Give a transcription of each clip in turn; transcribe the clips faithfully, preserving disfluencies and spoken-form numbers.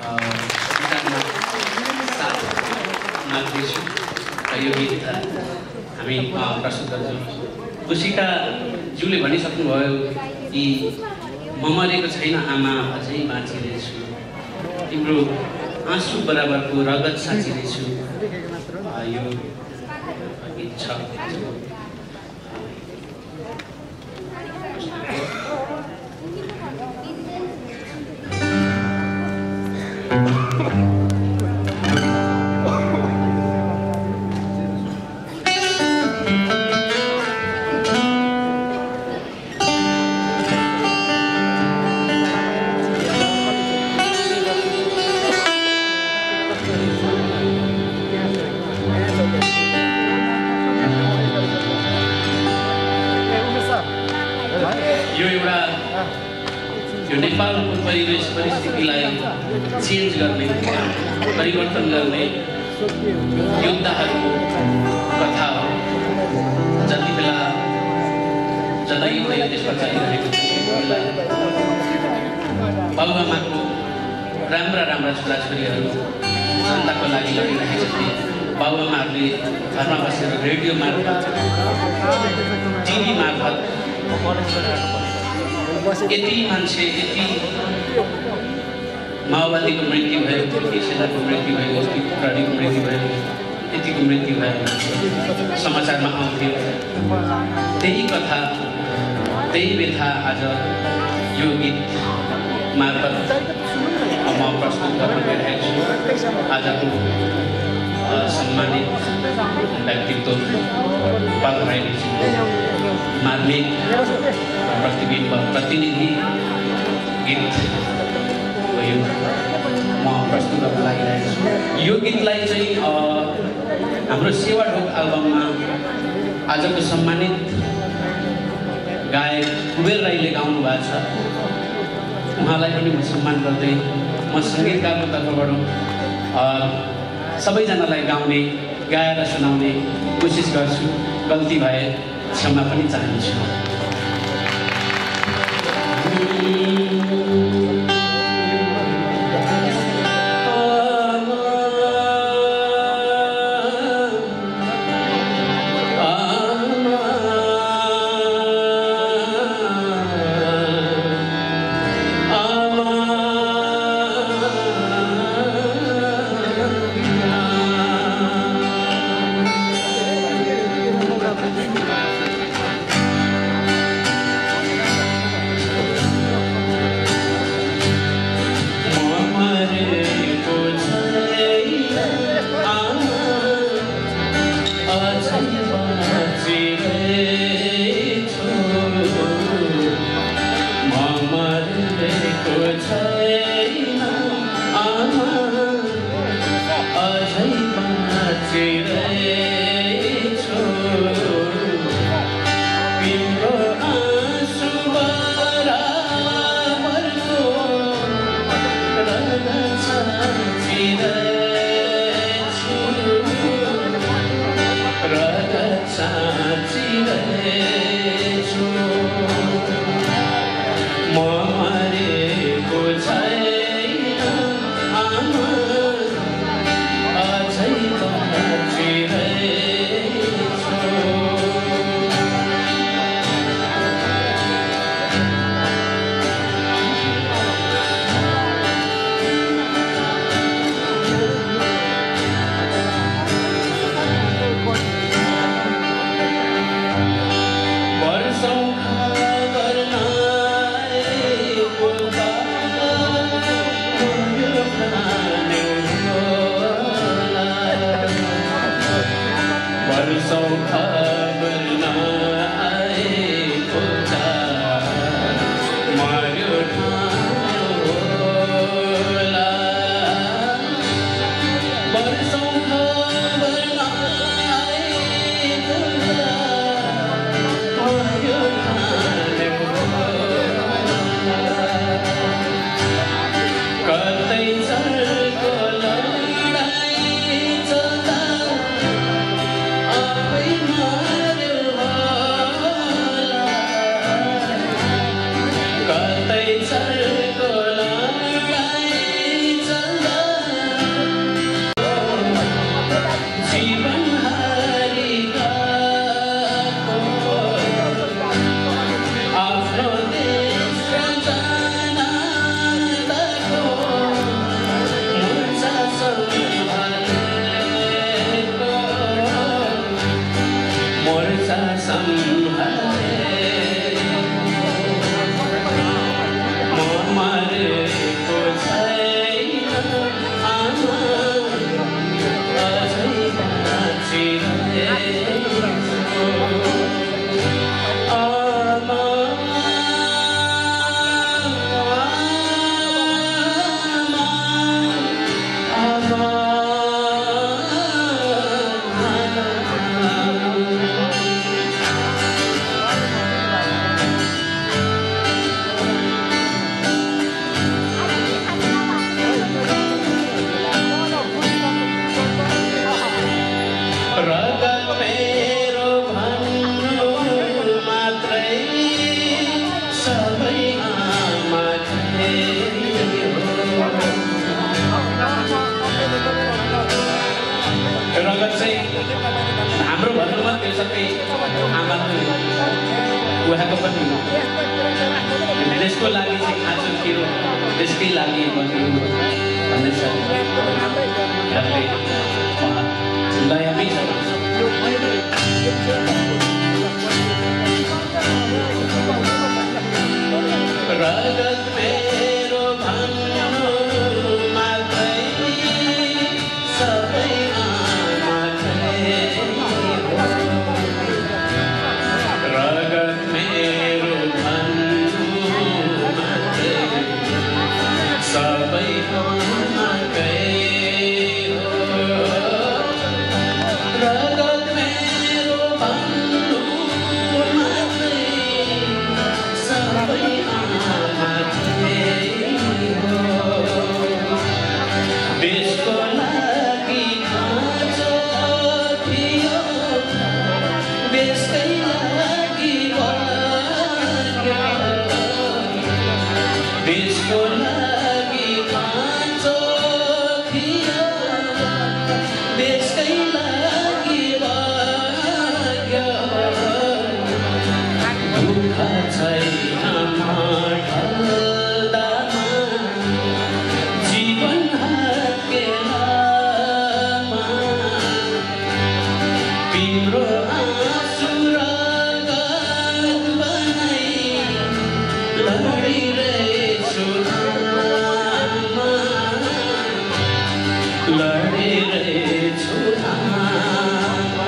गिटारमा साथ माग्दैछु र यो गीत हामी प्रस्तुत गर्छौँ। कुशिका ज्यूले भनिसक्नुभयो कि म मरेको छैन आमा अझै बाँचिरहेछु, तिम्रो आँसु बराबरको रगत साँचिरहेछु। यो गीत छ। यो एउटा यो नेपालको परिवेश परिस्थितिलाई चेन्ज गर्ने, परिवर्तन गर्ने योद्धाहरूको कथा हो। जति बेला जता एउटा यो देशमा चलिरहेको छ बेला बाबुआमाको राम्रा राम्रा छोराछोरीहरू जनताको लागि लडिरहेका थिए। बाबुआमाहरूले घरमा बसेर रेडियो मार्फत, टिभी मार्फत यति मान्छे, यति माओवादीको मृत्यु भयो, यति सेनाको मृत्यु भयो, यति प्राणीको मृत्यु भयो, यतिको मृत्यु भयो समाचारमा आउँथ्यो। त्यही कथा, त्यही व्यथा आज यो गीत मार्फत म प्रस्तुत गर्न गइरहेको छु। आजको सम्मानित व्यक्तित्व पाल्राईजी मार्मिक प्रतिबिम्ब प्रतिनिधि गीत यो म प्रस्तुत गर्न लागिरहेको छु। यो गीतलाई चाहिँ हाम्रो सेवा ढोक एल्बममा आजको सम्मानित गायक कुबेर राईले गाउनु भएको छ। उहाँलाई पनि म सम्मान गर्दै म सङ्गीतकारको तर्फबाट सबैजनालाई गाउने, गाएर सुनाउने कोसिस गर्छु। गल्ती भए क्षमा पनि चाहन्छु। Bye. उहाँको पनि देशको लागि चाहिँ खाँचो थियो, देशकै लागि बन्यो भन्ने छ। हामीले दयामै छ। रगत मेरो भन्नु मात्रै सबै आमाकै हो। रगत मेरो भन्नु मात्रै सबै आमाकै हो। रगत मेरो भन्नु मात्रै सबै देशको लागि खाँचो थियो, देशकै लागि भाग्य। देशको लागि खाँचो थियो, देशकै लागि भाग्य। दुःख छैन ढल्दामा, जीवन हत्केलामा। तिम्रो आँसु रगत बनाई लडिरहेछु आमा, लडिरहेछु आमा।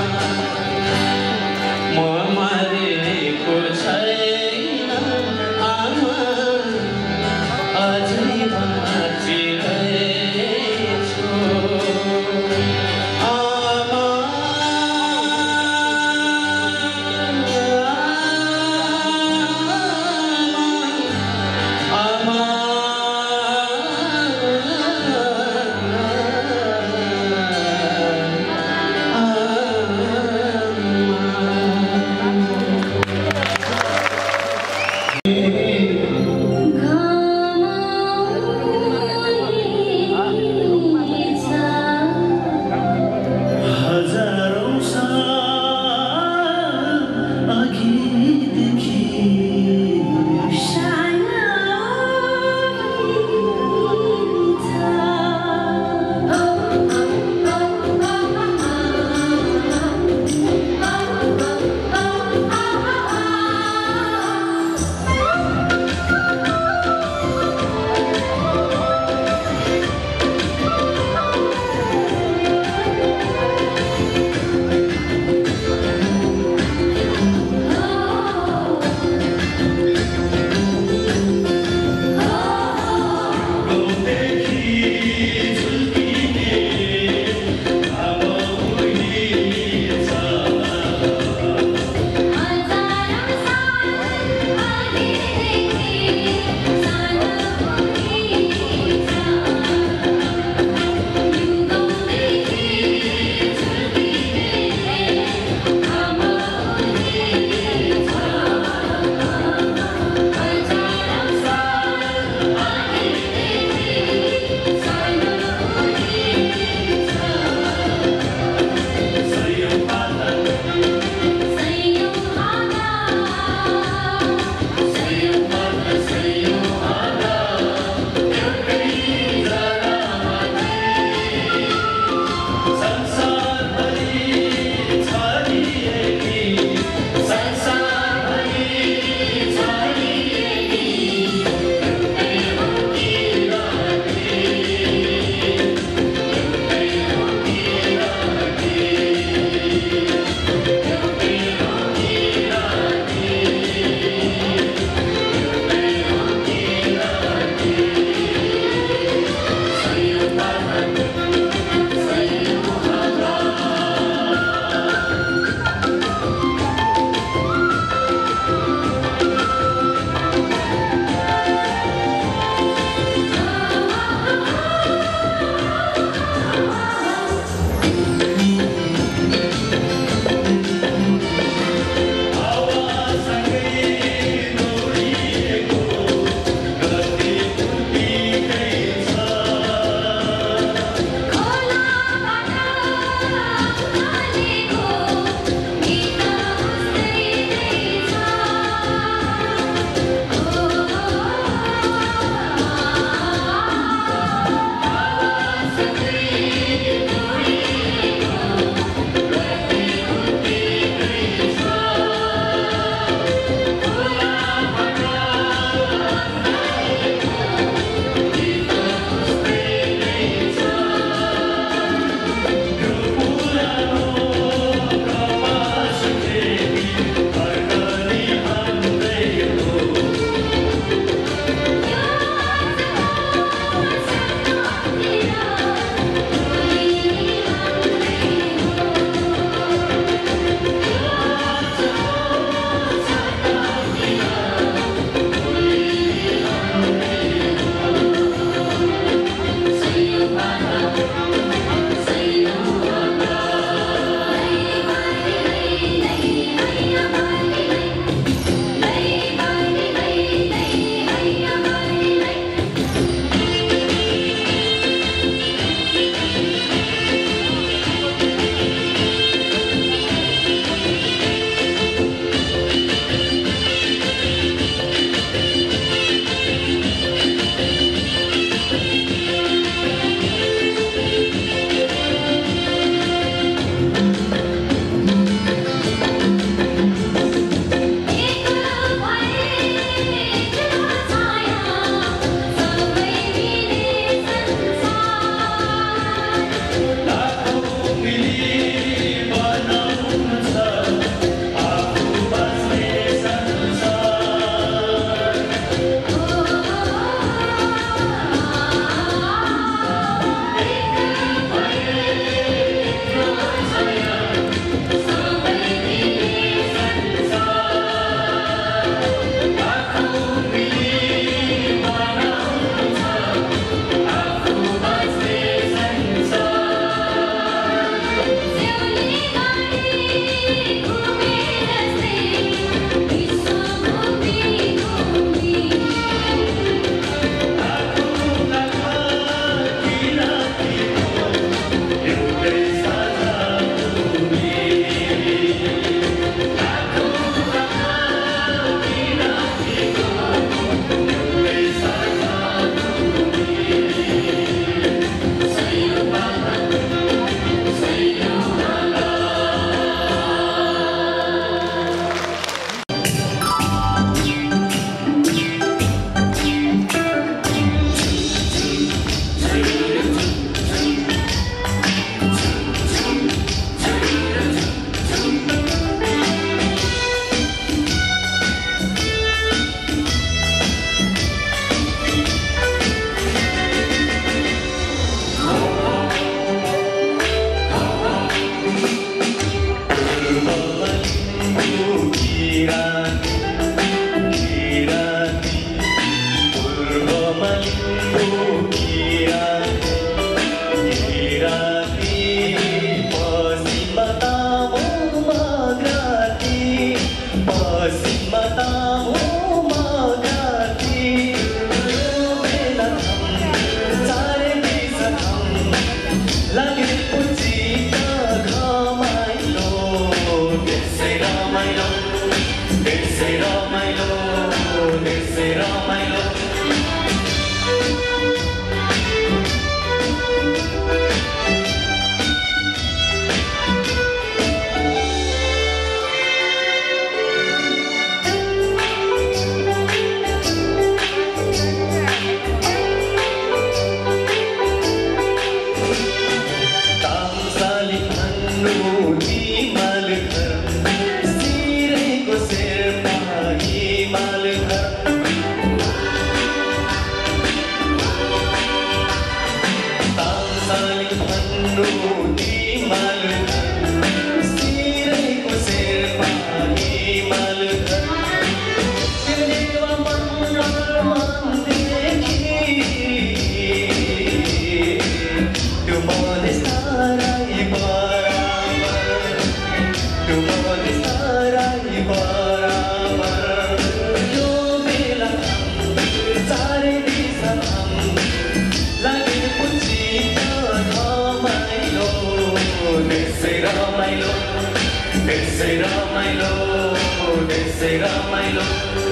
म मरेको छैन आमा, अझै बाँचिरहेछु आमा। आमा हजारौं साल अघिदेखि आफ्नो हिमाल सिरैको शेर्पा हिमाल देवा मनदेखि त्यो मधेस ताराई बराबर त्यो मधेस ताराई बराबर यो बेला चारै दिशा लागेको चित्त रमाइलो त्यसै रमाइलो त्यसै रमाइलो त्यसै रमाइलो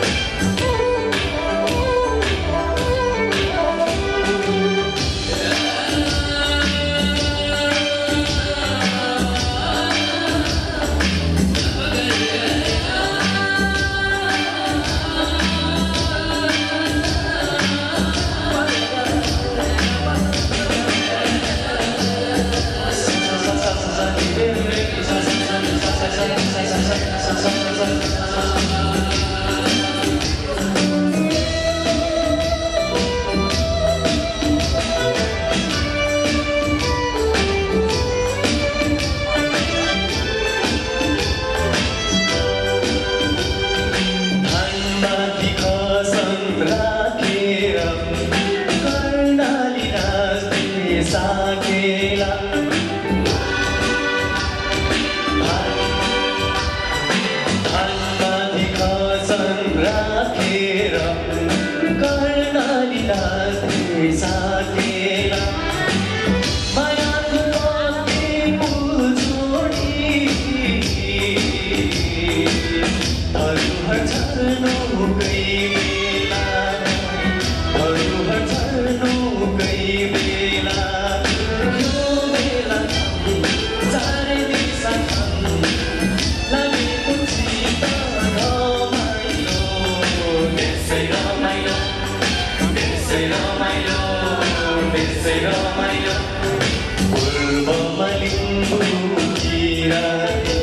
साकेला धानमाथि खसन राखेर कर्णाली नाच्ने साकेला मायाको पत्ती फुल छोडी धरुहर झर्नुकै बेला धरुहर झर्नुकै बेला पूर्वमा लिम्बू किराती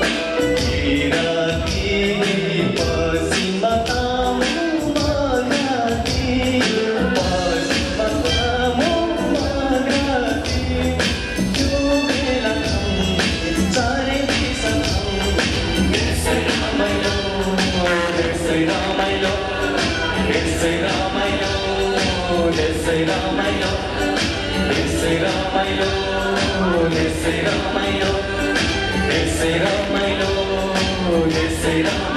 किराती पश्चिममा तामाङ मराठी पश्चिममा तामाङ मराठी त्यो बेला चारै दिशा त्यसै रमाइलो त्यसै रमाइलो त्यसै रमाइलो त्यसै रमाइलो त्यसै रमाइलो त्यसै रमाइलो त्यसै रमाइलो त्यसै रमाइलो